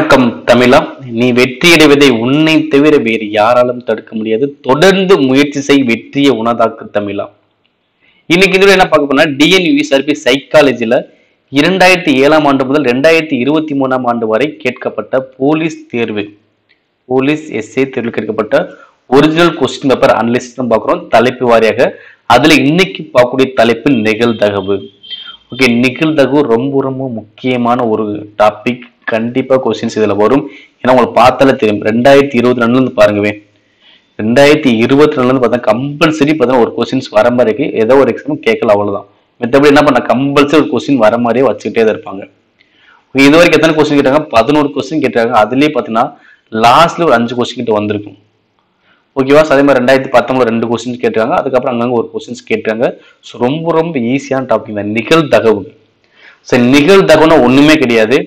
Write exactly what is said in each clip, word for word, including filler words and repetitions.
வணக்கம் தமிழா. நீ வெற்றியடைவதை உன்னை தவிர வேறு யாராலும் தடுக்க முடியாது. தொடர்ந்து முயற்சி செய், வெற்றியை உனதாக்கு தமிழா. இன்னைக்கு இதுல என்ன பார்க்க போனா டிஎன்யூஎஸ்ஆர்பி சைக்காலஜில இரண்டாயிரத்தி ஏழாம் ஆண்டு முதல் இரண்டாயிரத்தி இருபத்தி மூணாம் ஆண்டு வரை கேட்கப்பட்ட போலீஸ் தேர்வு போலீஸ் எஸ்ஏ தேர்வில் கேட்கப்பட்ட ஒரிஜினல் கொஸ்டின் பேப்பர் அனலிசிஸ் தான் பார்க்குறோம் தலைப்பு வாரியாக. அதுல இன்னைக்கு பார்க்கக்கூடிய தலைப்பு நிகழ்தகவு. ஓகே, நிகழ்தகவு ரொம்ப ரொம்ப முக்கியமான ஒரு டாபிக். கண்டிப்பா கொஸ்டின்ஸ் இதுல வரும். ஏன்னா உங்களுக்கு பார்த்தாலே தெரியும், ரெண்டாயிரத்தி இருபத்தி ரெண்டுல இருந்து பாருங்கவே, ரெண்டாயிரத்தி இருபத்தி ரெண்டுல இருந்து பார்த்தா கம்பல்சரி பார்த்தா ஒரு கொஸ்டின்ஸ் வர மாதிரி இருக்கு. ஏதோ ஒரு எக்ஸாம் கேட்கல, அவ்வளவுதான். மற்றபடி என்ன பண்ண கம்பல்சரி ஒரு கொஸ்டின் வர மாதிரியே வச்சுக்கிட்டே தான் இருப்பாங்க. இது வரைக்கும் எத்தனை கொஸ்டின் கேட்டாங்க? பதினோரு கொஸ்டின் கேட்டாங்க. அதுலயே பாத்தீங்கன்னா லாஸ்ட்ல ஒரு அஞ்சு கொஸ்டின் கிட்ட வந்திருக்கும். ஓகேவா? அதே மாதிரி ரெண்டாயிரத்தி பத்தொன்பது ரெண்டு கொஸ்டின்ஸ் கேட்டாங்க. அதுக்கப்புறம் அங்கங்க ஒரு கொஸ்டின்ஸ் கேட்டாங்க. ஸோ ரொம்ப ரொம்ப ஈஸியான டாபிக் தான் நிகழ்தகவு. சரி, நிகழ்தகவுனா ஒண்ணுமே கிடையாது,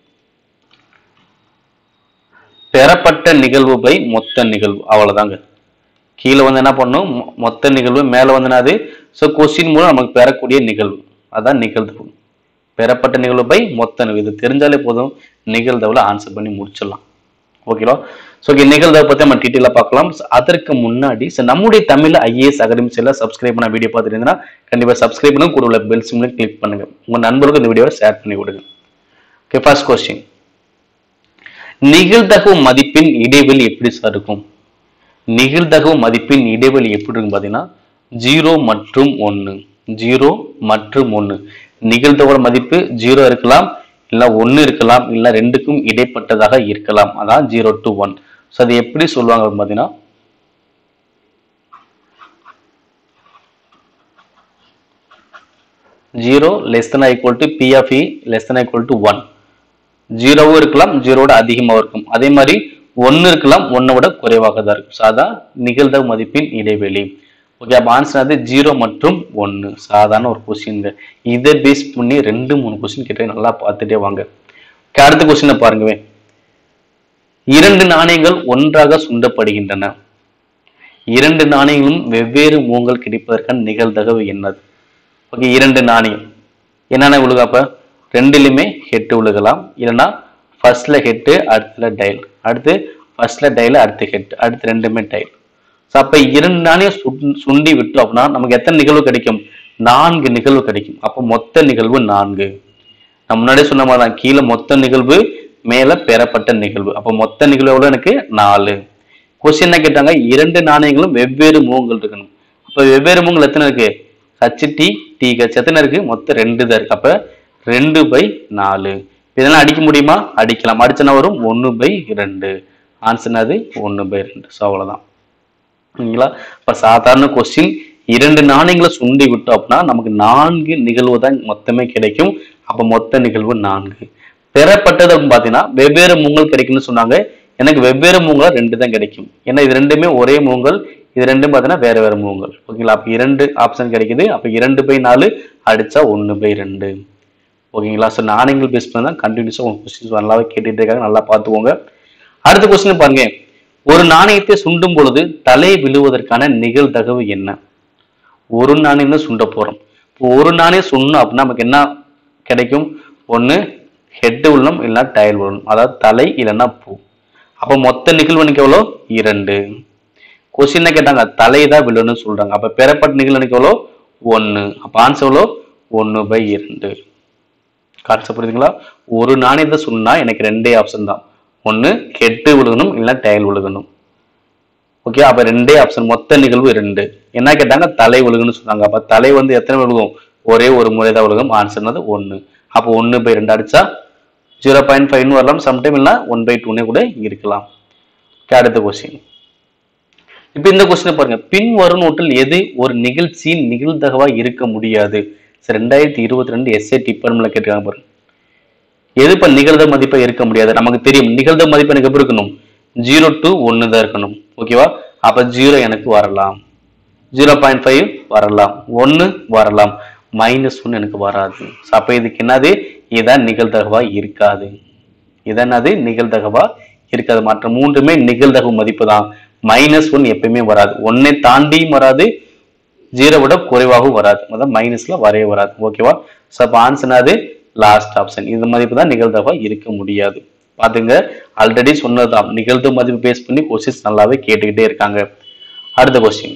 பெறப்பட்ட நிகழ்வு பை மொத்த நிகழ்வு, அவ்வளவுதாங்க. கீழே வந்து என்ன பண்ணும், மொத்த நிகழ்வு, மேல வந்து அது ஸோ கொஸ்டின் மூலம் நமக்கு பெறக்கூடிய நிகழ்வு, அதான் நிகழ்தகவு. பெறப்பட்ட நிகழ்வு பை மொத்த நிகழ்வு, இது தெரிஞ்சாலே போதும், நிகழ்தகவுல ஆன்சர் பண்ணி முடிச்சிடலாம். ஓகேவா? ஸோ நிகழ்தகவை பத்தி நம்ம டீட்டெயிலா பார்க்கலாம். அதற்கு முன்னாடி நம்முடைய தமிழ் ஐஏஎஸ் அகாடமி சேனலை சப்ஸ்கிரைப் பண்ண வீடியோ பார்த்துட்டு இருந்தா கண்டிப்பா சப்ஸ்கிரைப் பண்ணுங்க, கூட உள்ள பெல் சிம்ல கிளிக் பண்ணுங்க, உங்க நண்பர்களுக்கு இந்த வீடியோவை ஷேர் பண்ணி விடுங்க. ஓகே, ஃபர்ஸ்ட் கொஸ்டின், நிகழ்தகவு மதிப்பின் இடைவெளி எப்படி சார் இருக்கும்? நிகழ்தகவு மதிப்பின் இடைவெளி எப்படி இருக்கும் பாத்தீங்கன்னா ஜீரோ மற்றும் ஒன்னு, ஜீரோ மற்றும் ஒன்னு. நிகழ்தகவோட மதிப்பு ஜீரோ இருக்கலாம், இல்ல ஒன்னு இருக்கலாம், இல்ல ரெண்டுக்கும் இடைப்பட்டதாக இருக்கலாம். அதான் ஜீரோ டு ஒன். ஸோ அது எப்படி சொல்லுவாங்க பாத்தீங்கன்னா, zero less than equal to p of e less than equal to one. ஜீரோவும் இருக்கலாம், ஜீரோட அதிகமாக இருக்கும். அதே மாதிரி ஒன்னு இருக்கலாம், ஒன்னை விட குறைவாக தான் இருக்கும். சாதா நிகழ்தகவு மதிப்பின் இடைவெளி. ஓகே, அப்ப ஆன்சர் அது ஜீரோ மற்றும் ஒன்னு. சாதாரண ஒரு கொஸ்டின். இதை பேஸ் பண்ணி ரெண்டு மூணு கொஸ்டின் கிட்ட நல்லா பார்த்துட்டே வாங்க. அடுத்த கொஸ்டினை பாருங்க, இரண்டு நாணயங்கள் ஒன்றாக சுண்டப்படுகின்றன. இரண்டு நாணயங்களும் வெவ்வேறு மூங்கள் கிடைப்பதற்கான நிகழ்தகவு என்னது? ஓகே, இரண்டு நாணயம் என்னென்ன விழுக, அப்ப ரெண்டுலையுமே ஹெட்டு விழுகலாம், இல்லைன்னா ஃபர்ஸ்ட்ல ஹெட்டு அடுத்துல டைல், அடுத்து ஃபர்ஸ்ட்ல டைல் அடுத்து ஹெட், அடுத்து ரெண்டுமே டைல். ஸோ அப்ப இரண்டு நாணயம் சுண்டி விட்டோம் அப்படின்னா நமக்கு எத்தனை நிகழ்வு கிடைக்கும்? நான்கு நிகழ்வு கிடைக்கும். அப்போ மொத்த நிகழ்வு நான்கு. நான் முன்னாடியே சொன்ன மாதிரி தான், கீழே மொத்த நிகழ்வு, மேல பெறப்பட்ட நிகழ்வு. அப்போ மொத்த நிகழ்வு எவ்வளவு? எனக்கு நாலு. கொஸ்டின் என்ன கேட்டாங்க, இரண்டு நாணயங்களும் வெவ்வேறு மூங்கள் இருக்கணும். அப்ப வெவ்வேறு மூங்கள் எத்தனை இருக்கு? ஹச் டி டி ஹச் எத்தனை இருக்கு? மொத்தம் ரெண்டு தான் இருக்கு. அப்ப ரெண்டு பை நாலு. இதெல்லாம் அடிக்க முடியுமா? அடிக்கலாம். அடிச்சனா வரும் ஒன்னு பை ரெண்டு. ஆன்சர் அது ஒன்னு பை ரெண்டு. ஸோ அவ்வளவுதான். சரிங்களா? இப்ப சாதாரண கொஸ்டின், இரண்டு நாணயங்களை சுண்டி விட்டோம் அப்படின்னா நமக்கு நான்கு நிகழ்வு தான் மொத்தமே கிடைக்கும். அப்ப மொத்த நிகழ்வு நான்கு. பெறப்பட்டது அப்படின்னு பாத்தீங்கன்னா வெவ்வேறு மூங்கல் கிடைக்கும்னு சொன்னாங்க. எனக்கு வெவ்வேறு மூங்கலா ரெண்டு தான் கிடைக்கும். ஏன்னா இது ரெண்டுமே ஒரே மூங்கல், இது ரெண்டும் பாத்தீங்கன்னா வேற வேற மூங்கல். ஓகேங்களா? அப்ப இரண்டு ஆப்ஷன் கிடைக்குது. அப்ப இரண்டு பை நாலு அடிச்சா ஒன்னு பை ரெண்டு. ஓகேங்களா? ஸோ நாணயங்கள் பேஸ் பண்ணி தான் கண்டினியூஸா உங்க கொஸ்டின்ஸ் நல்லாவே கேட்டுட்டு இருக்காங்க, நல்லா பார்த்துக்கோங்க. அடுத்த கொஸ்டின் பாருங்க, ஒரு நாணயத்தை சுண்டும் பொழுது தலை விழுவதற்கான நிகழ்தகவு என்ன? ஒரு நாணயம் தான் சுண்ட போறோம். இப்போ ஒரு நாணயம் சுண்டணும் அப்படின்னா நமக்கு என்ன கிடைக்கும்? ஒன்னு ஹெட் விழணும், இல்லைன்னா டைல் விழணும், அதாவது தலை இல்லைன்னா பூ. அப்ப மொத்த நிகழ்வு எவ்வளோ? இரண்டு. கொஸ்டின் கேட்டாங்க தலை தான் விழணும்னு சொல்றாங்க. அப்ப பெறப்பட்ட நிகழ்வு எவ்வளோ? ஒன்னு. அப்ப ஆன்சர் எவ்வளோ? ஒன்னு பை இரண்டு. கான்செப்ட் புரியுதுங்களா? ஒரு நாணயத்தை சொன்னா எனக்கு ரெண்டே ஆப்ஷன் தான், ஒன்னு ஹெட் விழுகணும், இல்லைன்னா டைல் விழுகணும். ஓகே, அப்ப ரெண்டே ஆப்ஷன், மொத்த நிகழ்வு ரெண்டு. என்ன கேட்டாங்க? தலை விழுகுன்னு சொன்னாங்க. அப்ப தலை வந்து எத்தனை விழுகும்? ஒரே ஒரு முறை தான் விழுகும். ஆன்சர் ஒன்னு. அப்போ ஒன்னு பை ரெண்டு அடிச்சா ஜீரோ பாயிண்ட் ஃபைவ்னு வரலாம், சம்டைம் இல்லைன்னா ஒன் பை டூனே கூட இருக்கலாம். அடுத்த கொஸ்டின், இப்ப இந்த கொஸ்டின் பாருங்க, பின் வரும் நோட்டில் எது ஒரு நிகழ்ச்சியின் நிகழ்தகவா இருக்க முடியாது? ரெண்டாயிரத்தி இருபத்தி ரெண்டு எஸ்ஏ டிபார்ட்மெண்ட்ல கேட்காங்க பாருங்க. எது இப்ப நிகழ்தகவு மதிப்பா இருக்க முடியாது? நமக்கு தெரியும் நிகழ்தகவு மதிப்பு எனக்கு எப்படி இருக்கணும்? ஜீரோ டு ஒன்னு தான் இருக்கணும். ஓகேவா? அப்ப ஜீரோ எனக்கு வரலாம், ஜீரோ பாயிண்ட் ஃபைவ் வரலாம், ஒன்னு வரலாம், மைனஸ் ஒன்னு எனக்கு வராது. அப்ப இதுக்கு என்னது? இதான் நிகழ்தகவா இருக்காது. இதனது நிகழ்தகவா இருக்காது. மற்ற மூன்றுமே நிகழ்தகவு மதிப்பு தான். மைனஸ் ஒன் எப்பயுமே வராது, ஒன்னை தாண்டியும் வராது, ஜீரோ விட குறைவாகவும் வராது, அதான் மைனஸ்ல வரவே வராது. ஓகேவா? ஸோ அப்போ ஆன்சர் அது லாஸ்ட் ஆப்ஷன். இந்த மதிப்பு தான் நிகழ்தகவா இருக்க முடியாது. பாத்துங்க, ஆல்ரெடி சொன்னதுதான், நிகழ்தகவு மதிப்பு பேஸ் பண்ணி கொஸ்டின்ஸ் நல்லாவே கேட்டுக்கிட்டே இருக்காங்க. அடுத்த கொஸ்டின்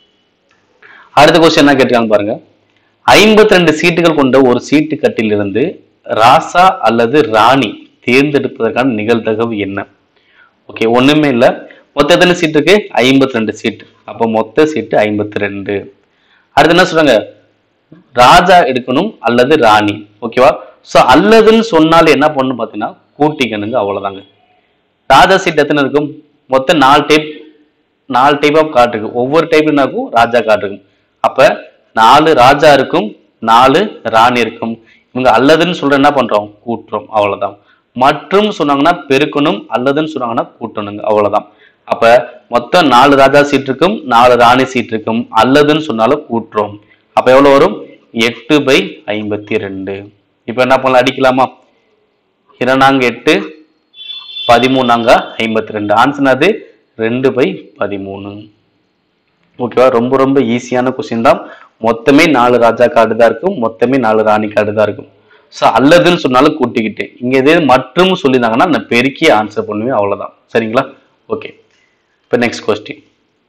அடுத்த கொஸ்டின் என்ன கேட்டிருக்காங்க பாருங்க. ஐம்பத்தி ரெண்டு சீட்டுகள் கொண்ட ஒரு சீட்டு கட்டில் இருந்து ராசா அல்லது ராணி தேர்ந்தெடுப்பதற்கான நிகழ்தகவு என்ன? ஓகே, ஒண்ணுமே இல்ல. மொத்த எத்தனை சீட்டு இருக்கு? ஐம்பத்தி ரெண்டு சீட்டு. அப்போ மொத்த சீட்டு ஐம்பத்தி ரெண்டு. அடுத்து என்ன சொல்றாங்க? ராஜா எடுக்கணும் அல்லது ராணி. ஓகேவா? சோ அல்லதுன்னு சொன்னாலும் என்ன பண்ணணும் பாத்தீங்கன்னா கூட்டிக்கணுங்க, அவ்வளவுதாங்க. ராஜா சீட் எத்தனை இருக்கும்? மொத்தம் நாலு டைப் நாலு டைப் ஆஃப் கார்டு இருக்கு. ஒவ்வொரு டைப் என்னாகும்? ராஜா கார்டு இருக்கும். அப்ப நாலு ராஜா இருக்கும், நாலு ராணி இருக்கும். இவங்க அல்லதுன்னு சொல்ற என்ன பண்றோம்? கூட்டுறோம், அவ்வளவுதான். மற்றும் சொன்னாங்கன்னா பெருக்கணும், அல்லதுன்னு சொன்னாங்கன்னா கூட்டணுங்க, அவ்வளவுதான். அப்ப மொத்தம் நாலு ராஜா சீட் இருக்கும், நாலு ராணி சீட் இருக்கும். அல்லதுன்னு சொன்னாலும் கூட்டுறோம். அப்ப எவ்வளவு வரும்? எட்டு பை ஐம்பத்தி ரெண்டு. இப்ப என்ன பண்ணலாம்? அடிக்கலாமா? இரண்டாங்க எட்டு, பதிமூணாங்க ஐம்பத்தி ரெண்டு. ஆன்சர் அது ரெண்டு பை பதிமூணு. ஓகேவா? ரொம்ப ரொம்ப ஈஸியான கொஸ்டின் தான். மொத்தமே நாலு ராஜா கார்டு தான் இருக்கும், மொத்தமே நாலு ராணி கார்டு தான் இருக்கும். ஸோ அல்லதுன்னு சொன்னாலும் கூட்டிக்கிட்டு, இங்க எது மற்றும் சொல்லியிருந்தாங்கன்னா நான் பெருக்கி ஆன்சர் பண்ணுவேன், அவ்வளவுதான். சரிங்களா? ஓகே, இப்போ நெக்ஸ்ட் கொஸ்டின்.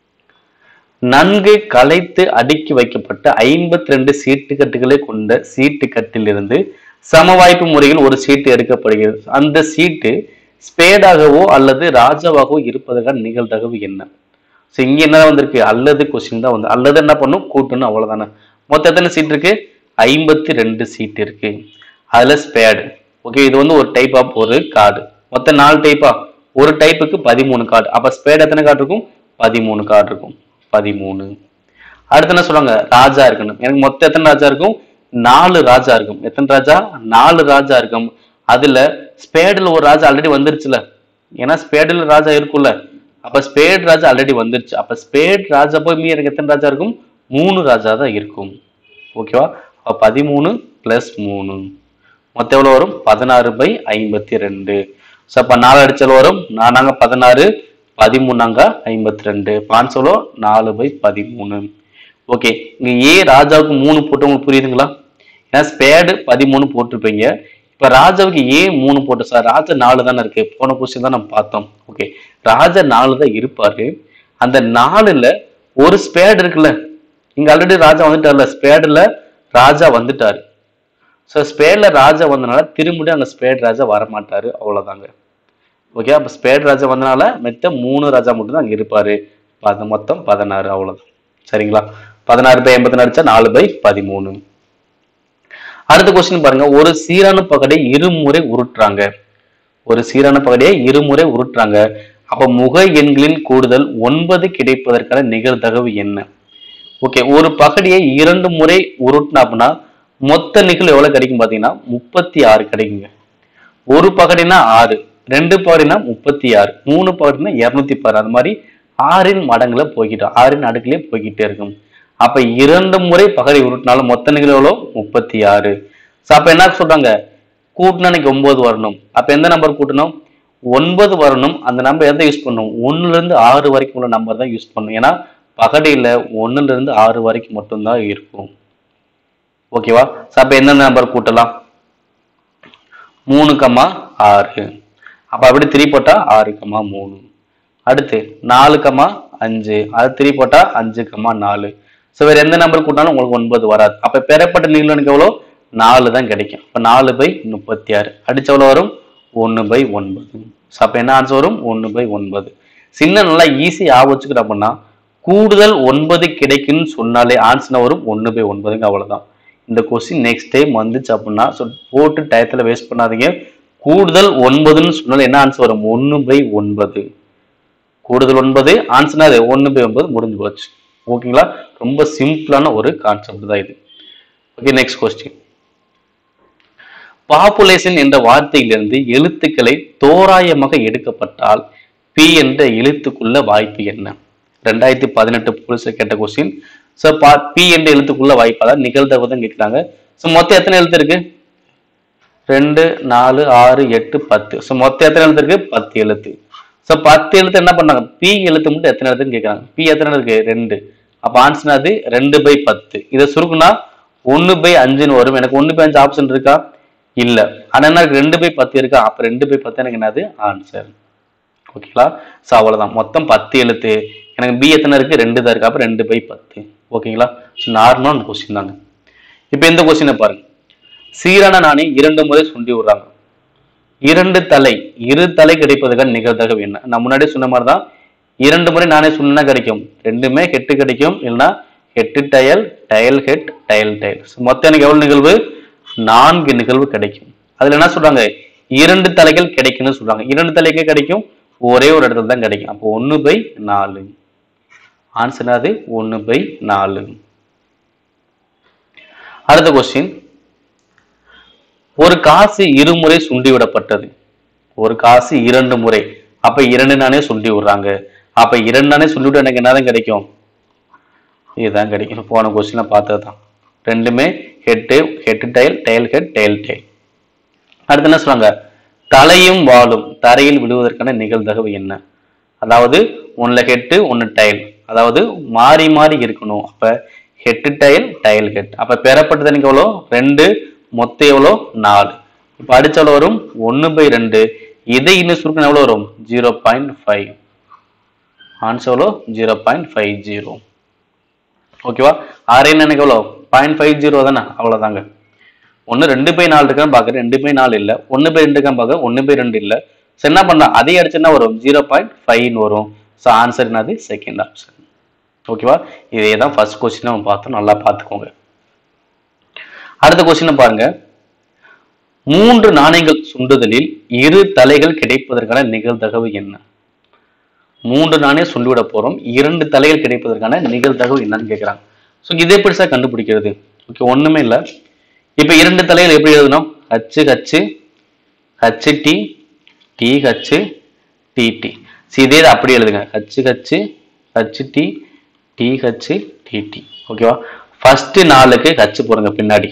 நன்கு கலைத்து அடுக்கி வைக்கப்பட்ட ஐம்பத்தி ரெண்டு சீட்டுக்கட்டுகளை கொண்ட சீட்டு கட்டிலிருந்து சமவாய்ப்பு முறையில் ஒரு சீட்டு எடுக்கப்படுகிறது. அந்த சீட்டு ஸ்பேடாகவோ அல்லது ராஜாவாகவோ இருப்பதற்கான நிகழ்தகவு என்ன? ஸோ இங்க என்ன வந்திருக்கு? அல்லது கொஸ்டின் தான் வந்து. அல்லது என்ன பண்ணும்? கூட்டணும், அவ்வளவுதானே. மொத்தம் எத்தனை சீட் இருக்கு? ஐம்பத்தி ரெண்டு சீட் இருக்கு. அதுல ஸ்பேடு. ஓகே, இது வந்து ஒரு டைப் ஆஃப் ஒரு கார்டு. மொத்தம் நாலு டைப்பா? ஒரு டைப்புக்கு பதிமூணு கார்டு. அப்ப ஸ்பேடு எத்தனை கார்டு இருக்கும்? பதிமூணு கார்டு இருக்கும். பதிமூணு. அடுத்து என்ன சொல்றாங்க? ராஜா இருக்கணும். எனக்கு மொத்தம் எத்தனை ராஜா இருக்கும்? நாலு ராஜா இருக்கும். எத்தனை ராஜா? நாலு ராஜா இருக்கும். அதுல ஸ்பேடுல ஒரு ராஜா ஆல்ரெடி வந்துருச்சுல, ஏன்னா ஸ்பேடுல ராஜா இருக்கும்ல. அப்ப ஸ்பேட் ராஜா ஆல்ரெடி வந்துருச்சு. அப்ப ஸ்பேட் ராஜா போய் மீ எனக்கு எத்தனை ராஜா இருக்கும்? மூணு ராஜா தான் இருக்கும். ஓகேவா? அப்ப பதிமூணு பிளஸ் மூணு மொத்தம் எவ்வளவு வரும்? பதினாறு பை ஐம்பத்தி ரெண்டு. ஸோ அப்ப நாலு அடிச்சல் வரும். நானாங்க பதினாறு, பதிமூணாங்க ஐம்பத்தி ரெண்டு. பான்சோலோ நாலு பை பதிமூணு. ஓகே, இங்க ஏ ராஜாவுக்கு மூணு போட்டு உங்களுக்கு புரியுதுங்களா? ஏன்னா ஸ்பேடு பதிமூணு போட்டிருப்பீங்க. இப்ப ராஜாவுக்கு ஏன் மூணு போட்டு? சார் ராஜா நாலு தானே இருக்கு, போன கொஸ்டின் தான் நம்ம பார்த்தோம். ஓகே, ராஜா நாலு தான் இருப்பாரு. அந்த நாலுல ஒரு ஸ்பேடு இருக்குல்ல, இங்க ஆல்ரெடி ராஜா வந்துட்டார்ல, ஸ்பேடுல ராஜா வந்துட்டாரு. ஸோ ஸ்பேட்ல ராஜா வந்தனால திரும்பியும் அங்க ஸ்பேட் ராஜா வரமாட்டாரு, அவ்வளவுதாங்க. ஓகே, அப்ப ஸ்பேட் ராஜா வந்தனால மெத்த மூணு ராஜா மட்டும் தான் அங்க இருப்பாரு. மொத்தம் பதினாறு, அவ்வளவுதான். சரிங்களா? பதினாறு பை எண்பத்தி அடிச்சா நாலு பை பதிமூணு. அடுத்த கொஸ்டின் பாருங்க. ஒரு சீரான பகடை இருமுறை உருட்டுறாங்க. ஒரு சீரான பகடையை இருமுறை உருட்டுறாங்க. அப்ப முக எண்களின் கூடுதல் ஒன்பது கிடைப்பதற்கான நிகழ்தகவு என்ன? ஓகே, ஒரு பகடியை இரண்டு முறை உருட்டினா அப்படின்னா மொத்த நிகழ்வு எவ்வளவு கிடைக்கும் பாத்தீங்கன்னா முப்பத்தி ஆறு கிடைக்குங்க. ஒரு பகடினா ஆறு, ரெண்டு பகடினா முப்பத்தி ஆறு, மூணு பகடினா இருநூத்தி பதினாறு. அது மாதிரி ஆறின் மடங்குல போய்கிட்டோம், ஆறின் அடுக்கிலே போய்கிட்டே இருக்கும். அப்ப இரண்டு முறை பகடை உருட்டினாலும் மொத்த நிகழ்வு எவ்வளவு? முப்பத்தி ஆறு. அப்ப என்ன சொல்றாங்க? கூட்டினா இன்னைக்கு ஒன்பது வரணும். அப்ப எந்த நம்பர் கூட்டணும்? ஒன்பது வரணும். அந்த நம்பர் எதை யூஸ் பண்ணணும்? ஒண்ணுல இருந்து ஆறு வரைக்கும் உள்ள நம்பர் தான் யூஸ் பண்ணணும். ஏன்னா பகடையில ஒண்ணுல இருந்து ஆறு வரைக்கும் மட்டும்தான் இருக்கும். ஓகேவா? அப்ப எந்தெந்த நம்பர் கூட்டலாம்? மூணு கமா ஆறு. அப்ப அப்படி திரி போட்டா ஆறு கமா மூணு. அடுத்து நாலு கமா அஞ்சு, அது திரி போட்டா அஞ்சு கமா நாலு. ஸோ வேற எந்த நம்பர் கூட்டினாலும் உங்களுக்கு ஒன்பது வராது. அப்ப பெறப்பட்ட நிகழ்வு எனக்கு எவ்வளோ? நாலு தான் கிடைக்கும். அப்ப நாலு பை முப்பத்தி ஆறு அடிச்ச எவ்வளவு வரும்? ஒன்னு பை ஒன்பது. அப்ப என்ன ஆன்சர் வரும்? ஒன்னு பை ஒன்பது. சின்ன நல்லா ஈஸி ஆக வச்சுக்கிட்ட அப்படின்னா கூடுதல் ஒன்பது கிடைக்குன்னு சொன்னாலே ஆன்சர் வரும் ஒன்னு பை ஒன்பதுங்க, அவ்வளவுதான். இந்த கொஸ்டின் நெக்ஸ்ட் டைம் வந்துச்சு அப்படின்னா போட்டு டயத்துல வேஸ்ட் பண்ணாதீங்க. கூடுதல் ஒன்பதுன்னு சொன்னாலும் என்ன ஆன்சர் வரும்? ஒன்னு பை ஒன்பது. கூடுதல் ஒன்பது ஆன்சர் அது ஒன்னு பை ஒன்பது, முடிஞ்சு போச்சு. ஓகேங்களா? ரொம்ப சிம்பிளான ஒரு கான்செப்ட் தான் இது. Okay, next question. பாப்புலேஷன் என்ற வார்த்தையிலிருந்து எழுத்துக்களை தோராயமாக எடுக்கப்பட்டால் பி என்ற எழுத்துக்குள்ள வாய்ப்பு என்ன? ரெண்டாயிரத்தி பதினெட்டு புதுசு கேட்ட கொஸ்டின். ஸோ பி என்ற எழுத்துக்குள்ள வாய்ப்பாதான் நிகழ்தகவு தான் கேட்கிறாங்க. ஸோ மொத்தம் எத்தனை எழுத்து இருக்கு? ரெண்டு, நாலு, ஆறு, எட்டு, பத்து. ஸோ மொத்தம் எத்தனை எழுத்து இருக்கு? பத்து எழுத்து. ஸோ பத்து எழுத்து என்ன பண்ணாங்க? பி எழுத்து மட்டும் எத்தனை எழுத்துன்னு கேட்கறாங்க. பி எத்தனை இருக்கு? ரெண்டு. அப்ப ஆன்சர் அது ரெண்டு பை பத்து. இதை சுருக்குனா ஒன்னு பை அஞ்சுன்னு வரும். எனக்கு ஒன்னு பை அஞ்சு ஆப்ஷன் இருக்கா? இல்ல. ஆனா எனக்கு ரெண்டு பை பத்து இருக்கா, அப்ப ரெண்டு பை பத்து எனக்கு என்னது ஆன்சர். ஓகேங்களா? சோ அவ்வளவுதான். மொத்தம் பத்து எழுத்து. எனக்கு பி எத்தனை இருக்கு, ரெண்டு தான் இருக்கு. அப்ப ரெண்டு பை பத்து. ஓகேங்களா? நார்மலான கொஸ்டின் தாங்க. இப்ப இந்த கொஸ்டினை பாருங்க. சீரான நாணை இரண்டு முறை சுண்டி விடுறாங்க. இரண்டு தலை இரு தலை கிடைப்பதற்கான நிகழ்தகவு என்ன? நான் முன்னாடி சொன்ன மாதிரிதான் இரண்டு முறை நாணை சுண்ணா கிடைக்கும். ரெண்டுமே ஹெட்டு கிடைக்கும். இல்லைன்னா head tail, tail head, tail tail. மொத்தம் எனக்கு எவ்வளவு நிகழ்வு? நான்கு நிகழ்வு கிடைக்கும். அதுல என்ன சொல்றாங்க, இரண்டு தலைகள் கிடைக்கும்னு சொல்றாங்க. இரண்டு தலைகள் கிடைக்கும், ஒரே ஒரு இடத்துல தான் கிடைக்கும். அப்போ ஒன்னு பை நாலு. ஆன்சர் அது ஒன்னு பை நாலு. அடுத்த கொஸ்டின், ஒரு காசு இருமுறை சுண்டி விடப்பட்டது. ஒரு காசு இரண்டு முறை, அப்ப இரண்டு நானே சுண்டி விடுறாங்க. அப்ப இரண்டு நானே சுண்டி விட எனக்கு என்னதான் கிடைக்கும்? இதுதான் கிடைக்கும். போன கொஸ்டின்ல பார்த்ததுதான். ரெண்டுமே head, head tail, tail head, tail tail. அடுத்து என்ன சொல்றாங்க, தலையும் வாலும் தரையில் விடுவதற்கான நிகழ்தகவு என்ன? அதாவது ஒன்னுல ஹெட்டு, ஒன்னு டயல், அதாவது மாறி மாறி இருக்கணும். அப்ப ஹெட்டு டயல், டயல் ஹெட். அப்ப பெறப்பட்டது எனக்கு எவ்வளோ? ரெண்டு. மொத்தம் எவ்வளோ? நாலு. இப்ப அடிச்ச எவ்வளோ வரும்? ஒன்னு பை ரெண்டு. இதை இன்னும் சுருக்கணும் எவ்வளோ வரும்? Zero point five. ஆன்சர் எவ்வளோ? Zero point five zero. ஓகேவா? ஆறு எனக்கு எவ்வளோ? பாயிண்ட் ஃபைவ் ஜீரோ தானே, அவ்வளவுதாங்க. ஒன்னு ரெண்டு பை நாலு இருக்கான்னு பாக்குறேன், ரெண்டு பை நாலு இல்ல. ஒன்னு பை ரெண்டு இருக்கான்னு பாக்க, ஒன்னு பை ரெண்டு இல்ல. என்ன பண்ணலாம், அதே அடிச்சு என்ன வரும்? ஜீரோ பாயிண்ட் ஃபைவ் வரும். ஸோ ஆன்சர் என்னது? Second option. ஓகேவா? இதே தான் ஃபர்ஸ்ட் கொஸ்டின் நம்ம பார்த்தோம். நல்லா பார்த்துக்கோங்க. அடுத்த கொஸ்டின் பாருங்க. மூன்று நாணயங்கள் சுண்டுதலில் இரு தலைகள் கிடைப்பதற்கான நிகழ்தகவு என்ன? மூன்று நாணயம் சுண்டிவிட போறோம், இரண்டு தலைகள் கிடைப்பதற்கான நிகழ்தகவு என்னன்னு கேட்கிறாங்க. ஸோ இதே பெருசா கண்டுபிடிக்கிறது. ஓகே, ஒண்ணுமே இல்லை. இப்ப இரண்டு தலைகள் எப்படி எழுதணும்? H H, H T, T H, T T. இதே அப்படி எழுதுங்க. H H, H T, T H, T T. ஓகேவா? ஃபர்ஸ்ட் நாளுக்கு ஹச்சு போடுங்க பின்னாடி.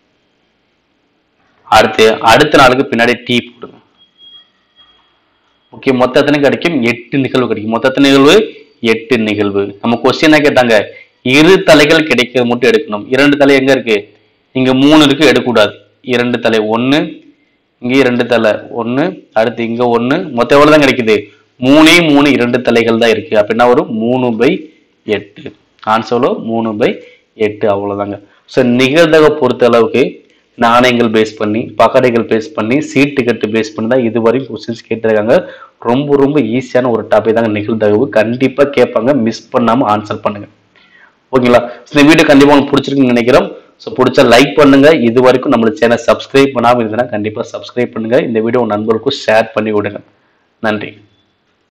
அடுத்து அடுத்த நாளுக்கு பின்னாடி டி போடுங்க. ஓகே, மொத்த எத்தனை கிடைக்கும்? எட்டு நிகழ்வு கிடைக்கும். மொத்த எத்தனை நிகழ்வு? எட்டு நிகழ்வு. நம்ம கொஸ்டின் கேட்டாங்க, இரு தலைகள் கிடைக்கிறது மட்டும் எடுக்கணும். இரண்டு தலை எங்க இருக்கு? இங்க மூணு இருக்கு, எடுக்கக்கூடாது. இரண்டு தலை ஒன்னு, இங்க இரண்டு தலை ஒன்னு, அடுத்து இங்க ஒன்னு. மொத்தம் எவ்வளவுதான் கிடைக்குது? மூணே மூணு இரண்டு தலைகள் தான் இருக்கு. அப்படின்னா ஒரு மூணு பை எட்டு. ஆன்சர் மூணு பை எட்டு. அவ்வளவுதாங்க. ஸோ நிகழ்தகவை பொறுத்த அளவுக்கு நாணயங்கள் பேஸ் பண்ணி, பகடைகள் பேஸ் பண்ணி, சீட்டு கட்டு பேஸ் பண்ணி தான் இதுவரையும் கொஸ்டின்ஸ் கேட்டிருக்காங்க. ரொம்ப ரொம்ப ஈஸியான ஒரு டாபிக் தாங்க நிகழ்தகவு. கண்டிப்பா கேட்பாங்க, மிஸ் பண்ணாம ஆன்சர் பண்ணுங்க. ஓகேங்களா? இந்த வீடியோ கண்டிப்பா உங்களுக்கு பிடிச்சிருக்குன்னு நினைக்கிறோம். ஸோ பிடிச்சா லைக் பண்ணுங்க. இது வரைக்கும் நம்மளோட சேனல் சப்ஸ்கிரைப் பண்ணாமல் இருந்ததுன்னா கண்டிப்பா சப்ஸ்கிரைப் பண்ணுங்க. இந்த வீடியோ நண்பர்களுக்கும் ஷேர் பண்ணி விடுங்க. நன்றி.